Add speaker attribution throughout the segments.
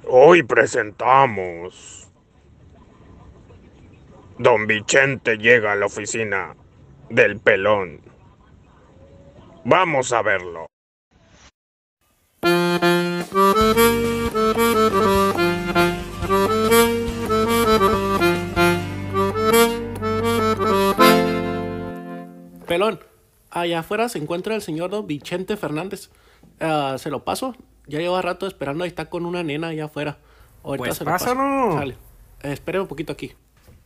Speaker 1: Hoy presentamos. Don Vicente llega a la oficina del pelón. Vamos a verlo.
Speaker 2: Pelón, allá afuera se encuentra el señor Don Vicente Fernández. Se lo paso. Ya lleva rato esperando. Ahí está con una nena allá afuera. Ahorita
Speaker 3: Pues
Speaker 2: se lo paso.
Speaker 3: pásalo.
Speaker 2: Sale. Espere un poquito aquí.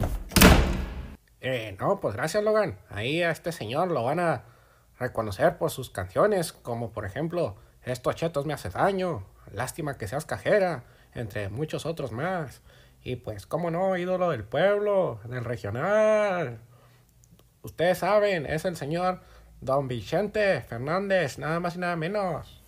Speaker 3: No, pues gracias, Logan. Ahí a este señor lo van a reconocer por sus canciones, como por ejemplo, Estos chetos me hace daño, Lástima que seas cajera, entre muchos otros más. Y pues, cómo no, ídolo del pueblo, del regional. Ustedes saben, es el señor Don Vicente Fernández, nada más y nada menos.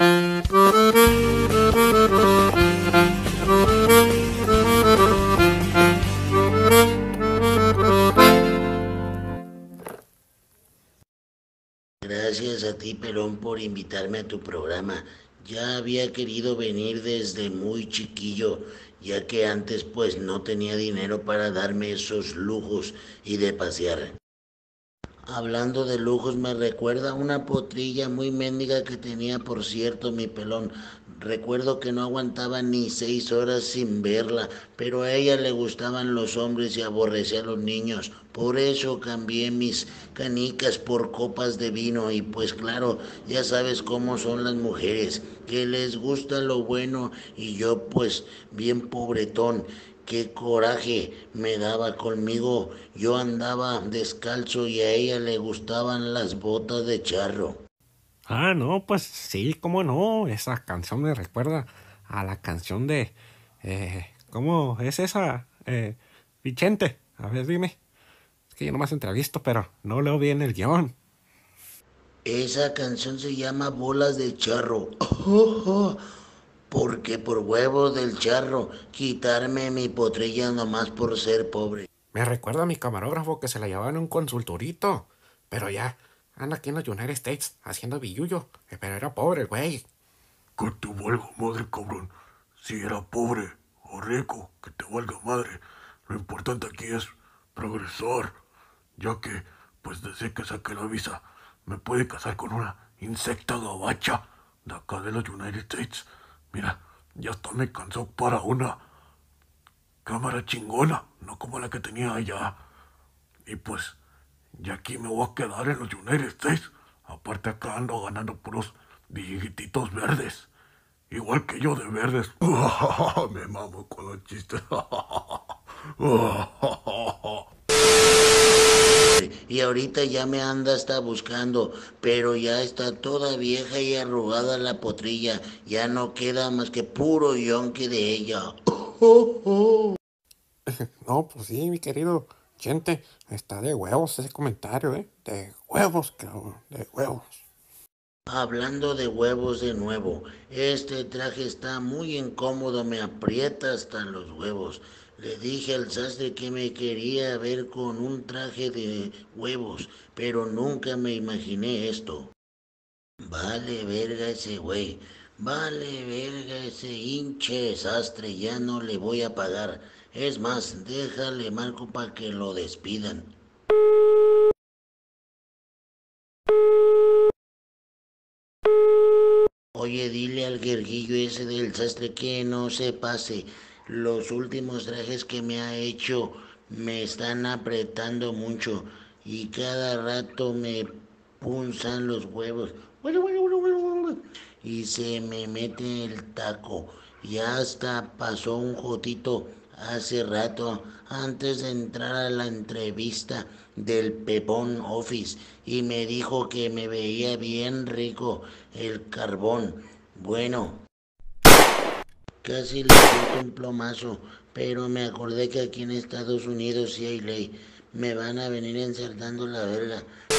Speaker 4: Gracias a ti, Pelón, por invitarme a tu programa. Ya había querido venir desde muy chiquillo, ya que antes pues no tenía dinero para darme esos lujos y de pasear. Hablando de lujos, me recuerda una potrilla muy mendiga que tenía, por cierto, mi Pelón. Recuerdo que no aguantaba ni 6 horas sin verla, pero a ella le gustaban los hombres y aborrecía a los niños. Por eso cambié mis canicas por copas de vino y pues claro, ya sabes cómo son las mujeres, que les gusta lo bueno y yo pues bien pobretón. Qué coraje me daba conmigo. Yo andaba descalzo y a ella le gustaban las botas de charro.
Speaker 3: No, pues sí, cómo no. Esa canción me recuerda a la canción de... ¿cómo es esa? Vicente, a ver, dime. Es que yo nomás entrevisto, pero no leo bien el guión.
Speaker 4: Esa canción se llama Bolas de Charro. Porque por huevo del charro quitarme mi potrilla nomás por ser pobre.
Speaker 3: Me recuerda a mi camarógrafo que se la llevaba en un consultorito. Pero ya, anda aquí en los United States haciendo billullo. Pero era pobre, güey.
Speaker 5: Que te valga madre, cabrón. Si era pobre o rico, que te valga madre. Lo importante aquí es progresar. Ya que, pues desde que saqué la visa, me puede casar con una insecta gabacha de acá de los United States. Mira, ya hasta me cansó para una cámara chingona, no como la que tenía allá. Y pues, ya aquí me voy a quedar en los United States. Aparte acá ando ganando puros billetitos verdes. Igual que yo de verdes. Me mamo con los chistes.
Speaker 4: Y ahorita ya me anda hasta buscando, pero ya está toda vieja y arrugada la potrilla. Ya no queda más que puro yonque de ella.
Speaker 3: No, pues sí, mi querido Chente. Está de huevos ese comentario, ¿eh? De huevos, cabrón. De huevos.
Speaker 4: Hablando de huevos de nuevo, este traje está muy incómodo, me aprieta hasta los huevos. Le dije al sastre que me quería ver con un traje de huevos, pero nunca me imaginé esto. Vale verga ese güey, vale verga ese hinche sastre, ya no le voy a pagar. Es más, déjale marco para que lo despidan. Oye, dile al guerguillo ese del sastre que no se pase. Los últimos trajes que me ha hecho me están apretando mucho y cada rato me punzan los huevos. Y se me mete el taco. Y hasta pasó un jotito hace rato antes de entrar a la entrevista del Pepón Office y me dijo que me veía bien rico el carbón. Bueno, casi le siento un plomazo, pero me acordé que aquí en Estados Unidos sí hay ley. Me van a venir ensartando la verga.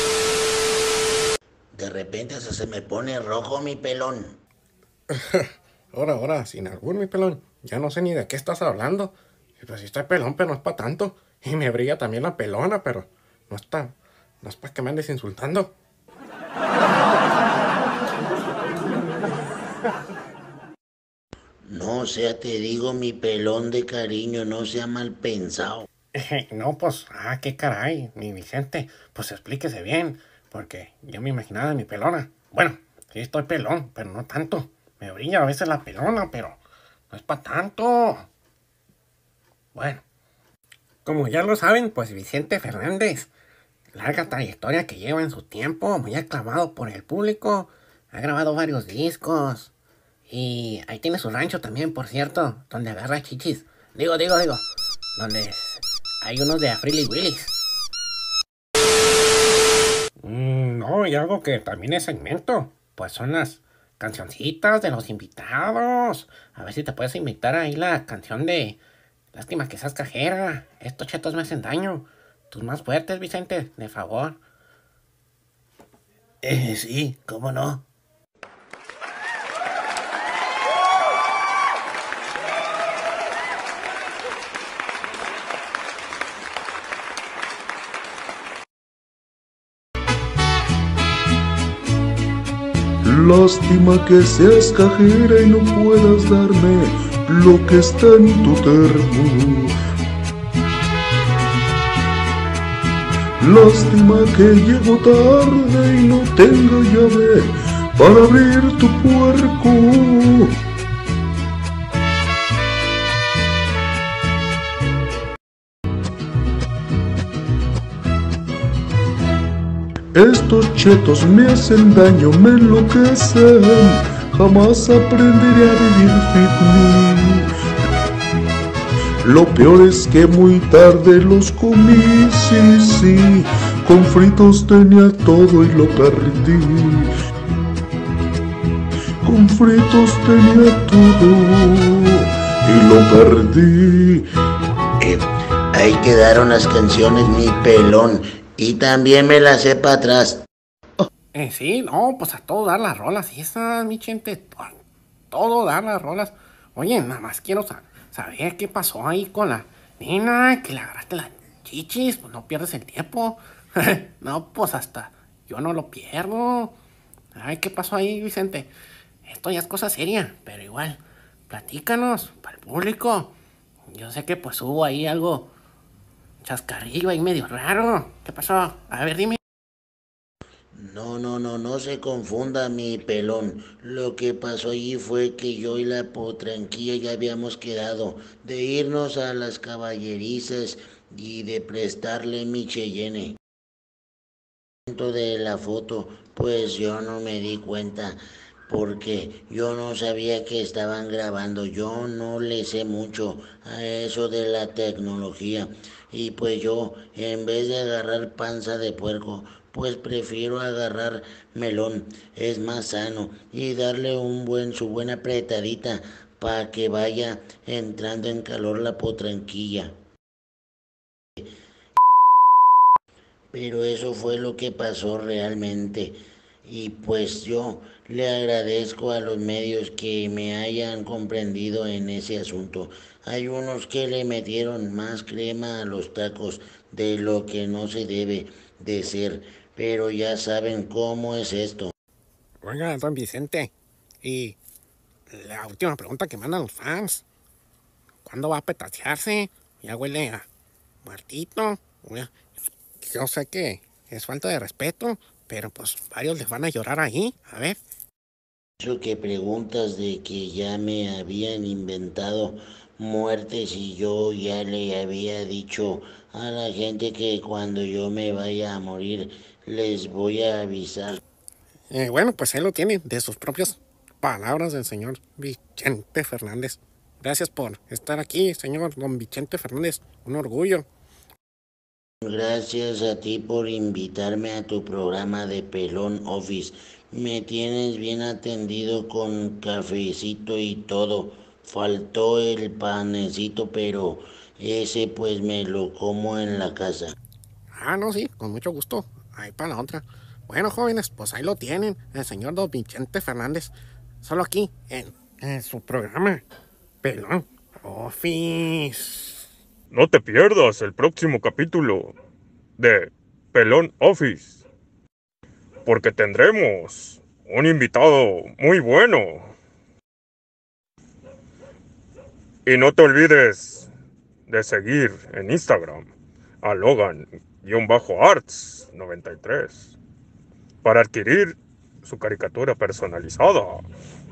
Speaker 4: De repente hasta se me pone rojo mi pelón.
Speaker 3: Ahora, sin albur, mi pelón. Ya no sé ni de qué estás hablando. Y pues sí estoy pelón, pero no es para tanto. Y me brilla también la pelona, pero no está. No es para que me andes insultando.
Speaker 4: No, O sea, te digo mi pelón de cariño, no sea mal pensado.
Speaker 3: No, pues, qué caray, mi Vicente. Pues explíquese bien, porque yo me imaginaba mi pelona. Bueno, sí estoy pelón, pero no tanto. Me brilla a veces la pelona, pero no es para tanto. Bueno, como ya lo saben, pues Vicente Fernández, larga trayectoria que lleva en su tiempo, muy aclamado por el público, ha grabado varios discos. Y ahí tiene su rancho también, por cierto, donde agarra chichis. Digo, donde hay unos de Afrili Willis. No, y algo que también es segmento, pues son las cancioncitas de los invitados. A ver si te puedes invitar ahí la canción de Lástima que seas cajera. Estos chetos me hacen daño. Tus más fuertes, Vicente, de favor.
Speaker 4: Sí, ¿cómo no?
Speaker 6: Lástima que seas cajera y no puedas darme lo que está en tu termo. Lástima que llego tarde y no tenga llave para abrir tu puerco. Estos chetos me hacen daño, me enloquecen. Jamás aprenderé a vivir fitness. Lo peor es que muy tarde los comí, sí. Con fritos tenía todo y lo perdí. Con fritos tenía todo y lo perdí.
Speaker 4: Ahí quedaron las canciones, mi pelón. Y también me las sé para atrás.
Speaker 3: Sí, no, pues a todo dar las rolas esas, mi gente. Todo dar las rolas. Oye, nada más quiero saber qué pasó ahí con la nena, que le agarraste las chichis. Pues no pierdes el tiempo. No, pues hasta yo no lo pierdo. Ay, ¿qué pasó ahí, Vicente? Esto ya es cosa seria, pero igual, platícanos para el público. Yo sé que pues hubo ahí algo chascarrillo ahí medio raro. ¿Qué pasó? A ver, dime.
Speaker 4: No se confunda, mi pelón. Lo que pasó allí fue que yo y la potranquilla ya habíamos quedado de irnos a las caballerizas y de prestarle mi Cheyenne. De la foto, pues yo no me di cuenta porque yo no sabía que estaban grabando. Yo no le sé mucho a eso de la tecnología y pues yo en vez de agarrar panza de puerco, pues prefiero agarrar melón. Es más sano y darle su buena apretadita para que vaya entrando en calor la potranquilla. Pero eso fue lo que pasó realmente. Y pues yo le agradezco a los medios que me hayan comprendido en ese asunto. Hay unos que le metieron más crema a los tacos de lo que no se debe de ser, pero ya saben cómo es esto.
Speaker 3: Oiga, don Vicente, y la última pregunta que mandan los fans. ¿Cuándo va a petatearse? Ya huele a muertito. Yo sé que es falta de respeto, pero pues varios les van a llorar ahí. A ver.
Speaker 4: Eso que preguntas de que ya me habían inventado muertes y yo ya le había dicho a la gente que cuando yo me vaya a morir les voy a avisar.
Speaker 3: Bueno, pues ahí lo tienen, de sus propias palabras del señor Vicente Fernández. Gracias por estar aquí, señor don Vicente Fernández. Un orgullo.
Speaker 4: Gracias a ti por invitarme a tu programa de Pelón Office. Me tienes bien atendido con cafecito y todo. Faltó el panecito, pero ese pues me lo como en la casa.
Speaker 3: No, sí, con mucho gusto. Ahí para la otra. Bueno, jóvenes, pues ahí lo tienen, el señor don Vicente Fernández. Solo aquí, en su programa Pelón Office.
Speaker 1: No te pierdas el próximo capítulo de Pelón Office, porque tendremos un invitado muy bueno. Y no te olvides de seguir en Instagram a Logan-Arts93 para adquirir su caricatura personalizada.